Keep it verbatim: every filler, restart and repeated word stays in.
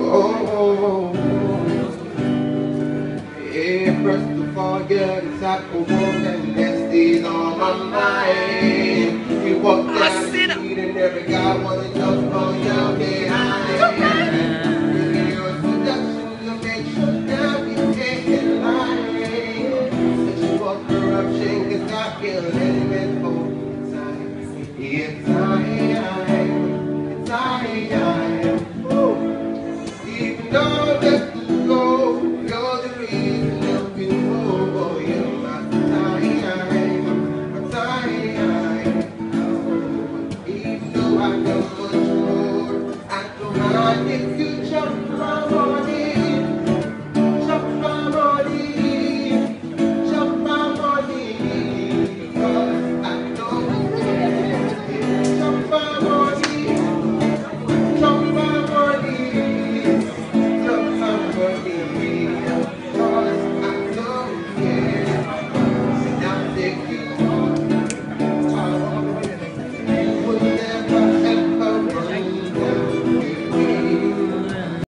Oh, yeah, first of all, yeah, the type of woman that stays on my mind. You walk down the street and every guy wanna jump on your head.